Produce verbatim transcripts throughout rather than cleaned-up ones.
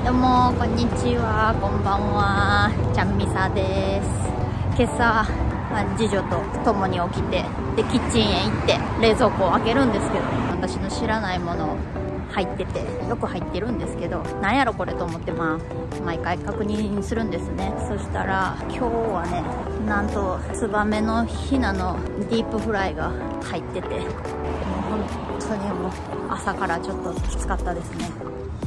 どうもこんにちは、こんばんは、ちゃんみさです。今朝、まあ、次女と共に起きて、でキッチンへ行って冷蔵庫を開けるんですけど、私の知らないもの入ってて、よく入ってるんですけど、なんやろこれと思って、まあ毎回確認するんですね。そしたら今日はね、なんとツバメのヒナのディープフライが入ってて、もう本当にもう朝からちょっときつかったですね。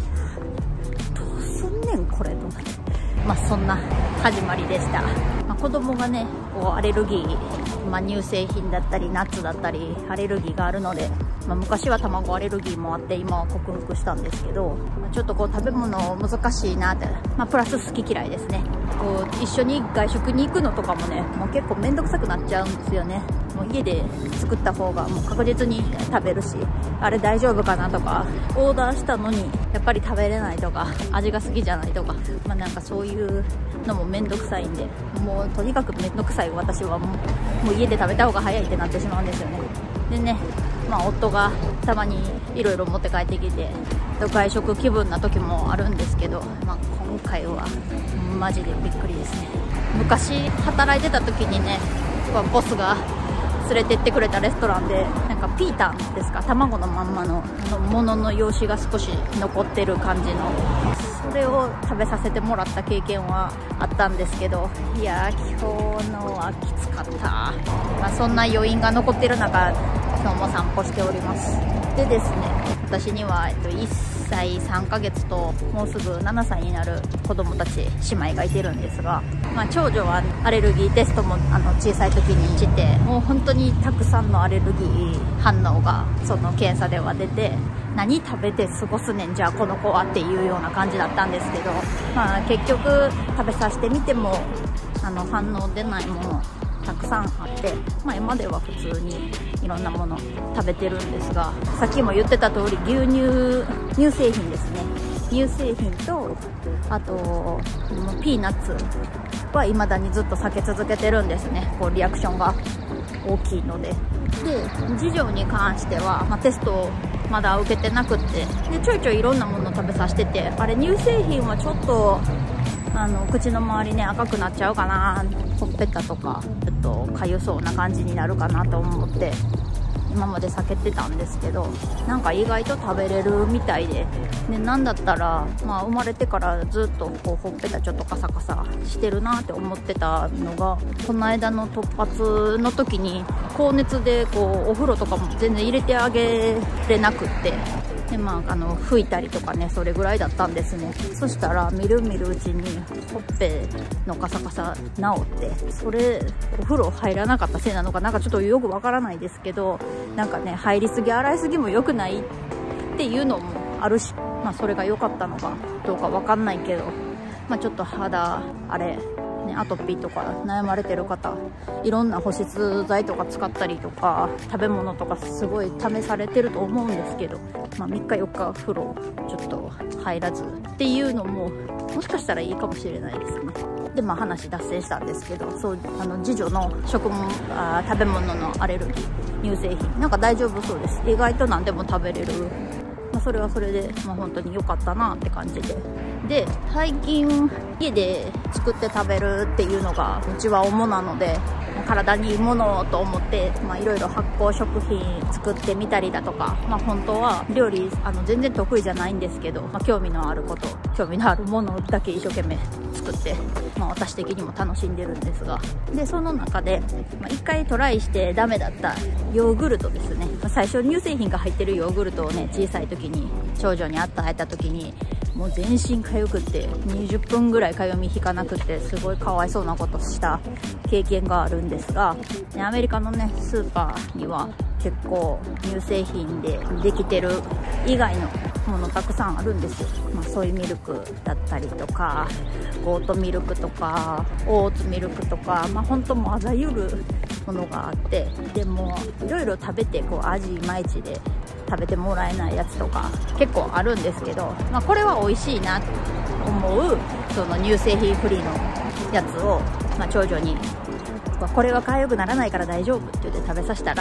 これと思って、まあそんな始まりでした。まあ、子供がねこうアレルギー、まあ、乳製品だったりナッツだったりアレルギーがあるので、まあ、昔は卵アレルギーもあって今は克服したんですけど、まあ、ちょっとこう食べ物難しいなって、まあ、プラス好き嫌いですね。こう一緒に外食に行くのとかもね、もう結構面倒くさくなっちゃうんですよね。もう家で作った方がもう確実に食べるし、あれ大丈夫かなとか、オーダーしたのにやっぱり食べれないとか、味が好きじゃないとか、まあなんかそういうのも面倒くさいんで、もうとにかく面倒くさい私はもう、もう家で食べた方が早いってなってしまうんですよね。でね、まあ夫がたまにいろいろ持って帰ってきて、外食気分な時もあるんですけど、まあ今回はマジでびっくりですね。昔働いてた時にね、ボスが連れてってくれたレストランで、なんかピータンですか、卵のまんまのものの用紙が少し残ってる感じの、それを食べさせてもらった経験はあったんですけど、いやー今日のはきつかった。まあ、そんな余韻が残ってる中、今日も散歩しております。でですね、私には、えっと、いっさいさんかげつともうすぐななさいになる子供たち姉妹がいてるんですが、まあ、長女はアレルギーテストもあの小さい時にして、もう本当にたくさんのアレルギー反応がその検査では出て、何食べて過ごすねんじゃあこの子はっていうような感じだったんですけど、まあ、結局食べさせてみてもあの反応出ないものたくさんあって、まあ、今では普通にいろんなもの食べてるんですが、さっきも言ってた通り牛乳乳製品ですね。乳製品とあとピーナッツは未だにずっと避け続けてるんですね。こうリアクションが大きいので。で次女に関しては、まあ、テストをまだ受けてなくって、でちょいちょいいろんなものを食べさせてて、あれ乳製品はちょっとあの口の周りね赤くなっちゃうかな、ほっぺたとかちょっとかゆそうな感じになるかなと思って今まで避けてたんですけど、なんか意外と食べれるみたいで、でなんだったら、まあ、生まれてからずっとこうほっぺたちょっとカサカサしてるなって思ってたのが、この間の突発の時に高熱でこうお風呂とかも全然入れてあげれなくって、でまあ、あの拭いたりとかね、それぐらいだったんですね。そしたらみるみるうちにほっぺのカサカサ治って、それお風呂入らなかったせいなのかなんかちょっとよくわからないですけど、なんかね入りすぎ洗いすぎも良くないっていうのもあるし、まあそれが良かったのかどうかわかんないけど、まあちょっと肌あれね、アトピーとか悩まれてる方、いろんな保湿剤とか使ったりとか食べ物とかすごい試されてると思うんですけど、まあ、みっかよっか風呂ちょっと入らずっていうのももしかしたらいいかもしれないですね。でまあ話脱線したんですけど、そうあの次女の食物あ食べ物のアレルギー乳製品なんか大丈夫そうです。意外と何でも食べれる、まあ、それはそれで、まあ、本当に良かったなって感じで。で最近家で作って食べるっていうのがうちは主なので、体にいいものと思っていろいろ発酵食品作ってみたりだとか、まあ、本当は料理あの全然得意じゃないんですけど、まあ、興味のあること興味のあるものだけ一生懸命作って、まあ、私的にも楽しんでるんですが、でその中で、まあ、いっかいトライしてダメだったヨーグルトですね。最初乳製品が入ってるヨーグルトをね、小さい時に長女に与えた時にもう全身かゆくってにじゅっぷんぐらいかゆみ引かなくて、すごいかわいそうなことした経験があるんですが、アメリカのねスーパーには結構乳製品でできてる以外のものたくさんあるんですよ。まあ、ソイミルクだったりとかゴートミルクとかオーツミルクとか、まあ、本当もうあらゆるものがあって、でもいろいろ食べてこう味いまいちで食べてもらえないやつとか結構あるんですけど、まあ、これは美味しいなと思うその乳製品フリーのやつを、まあ、長女にこれは痒くならないから大丈夫って言って食べさせたら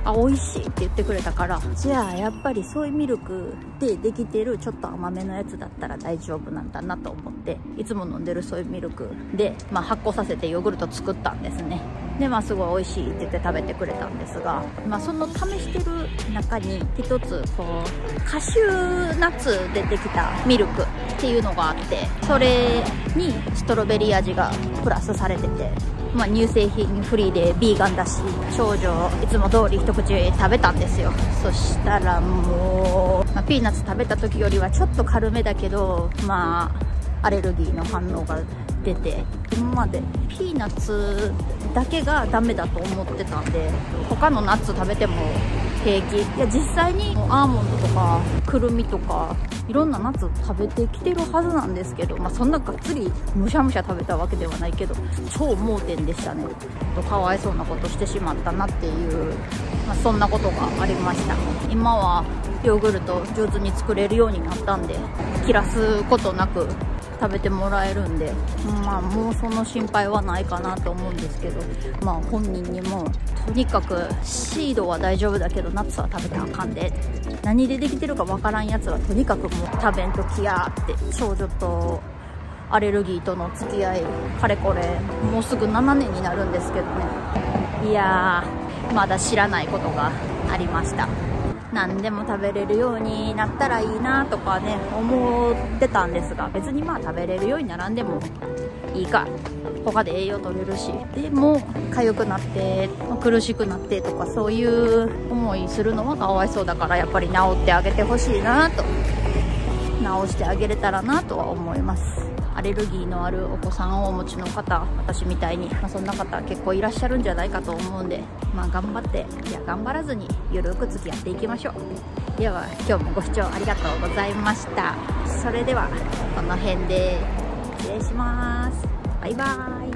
あ、美味しいって言ってくれたから、じゃあやっぱりソイミルクでできてるちょっと甘めのやつだったら大丈夫なんだなと思って、いつも飲んでるソイミルクで、まあ、発酵させてヨーグルト作ったんですね。で、まあすごい美味しいって言って食べてくれたんですが、まあ、その試してる中に一つこうカシューナッツでできたミルクっていうのがあって、それにストロベリー味がプラスされてて、まあ、乳製品フリーでビーガンだし、少女いつも通り一口食べたんですよ。そしたらもう、まあ、ピーナッツ食べた時よりはちょっと軽めだけど、まあアレルギーの反応が出て、今までピーナッツだけがダメだと思ってたんで、他のナッツ食べても平気。いや、実際にアーモンドとかくるみとかいろんなナッツ食べてきてるはずなんですけど、まあ、そんながっつりむしゃむしゃ食べたわけではないけど、超盲点でしたね。かわいそうなことしてしまったなっていう、まあ、そんなことがありました。今はヨーグルト上手に作れるようになったんで、切らすことなく食べてもらえるんで、まあもうその心配はないかなと思うんですけど、まあ本人にもとにかくシードは大丈夫だけどナッツは食べたらあかんで、何でできてるかわからんやつはとにかくもう食べんときやって。少女とアレルギーとの付き合いかれこれもうすぐななねんになるんですけどね。いやー、まだ知らないことがありました。何でも食べれるようになったらいいなとかね思ってたんですが、別にまあ食べれるようにならんでもいいか、他で栄養取れるし、でも痒くなって苦しくなってとかそういう思いするのはかわいそうだから、やっぱり治ってあげてほしいなと、治してあげれたらなとは思います。アレルギーのあるお子さんをお持ちの方、私みたいに、まあ、そんな方結構いらっしゃるんじゃないかと思うんで、まあ頑張って、いや頑張らずにゆるく付き合っていきましょう。では今日もご視聴ありがとうございました。それではこの辺で失礼します。バイバーイ。